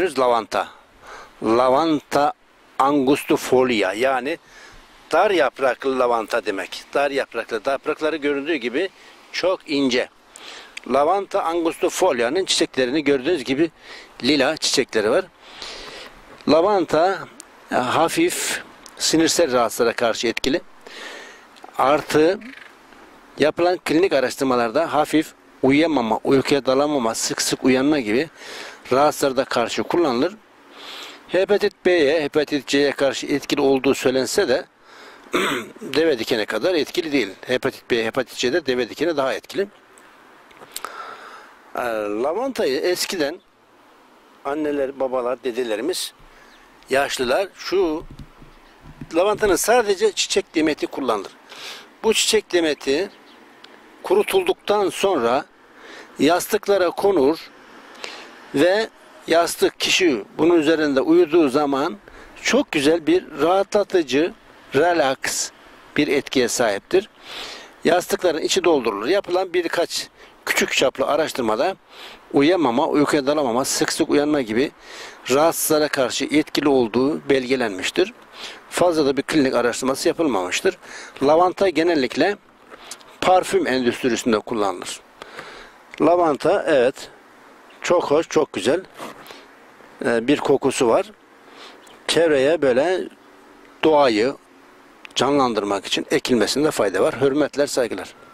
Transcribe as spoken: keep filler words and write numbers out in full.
yapıyoruz? Lavanta. Lavanta angustifolia, yani dar yapraklı lavanta demek. Dar yapraklı. Yaprakları göründüğü gibi çok ince. Lavanta angustifolia'nın çiçeklerini gördüğünüz gibi lila çiçekleri var. Lavanta e, hafif sinirsel rahatsızlara karşı etkili. Artı yapılan klinik araştırmalarda hafif uyuyamama, uykuya dalamama, sık sık uyanma gibi rahatsızlara karşı kullanılır. Hepatit B'ye, hepatit C'ye karşı etkili olduğu söylense de deve dikene kadar etkili değil. Hepatit B, hepatit C'de deve dikene daha etkili. Ee, lavantayı eskiden anneler, babalar, dedelerimiz, yaşlılar şu lavantanın sadece çiçek demeti kullanılır. Bu çiçek demeti kurutulduktan sonra yastıklara konur ve yastık kişi bunun üzerinde uyuduğu zaman çok güzel bir rahatlatıcı, relax bir etkiye sahiptir. Yastıkların içi doldurulur. Yapılan birkaç küçük çaplı araştırmada uyuyamama, uykuya dalamama, sık sık uyanma gibi rahatsızlara karşı etkili olduğu belgelenmiştir. Fazla da bir klinik araştırması yapılmamıştır. Lavanta genellikle parfüm endüstrisinde kullanılır. Lavanta evet çok hoş, çok güzel bir kokusu var. Çevreye böyle doğayı canlandırmak için ekilmesinde fayda var. Hürmetler, saygılar.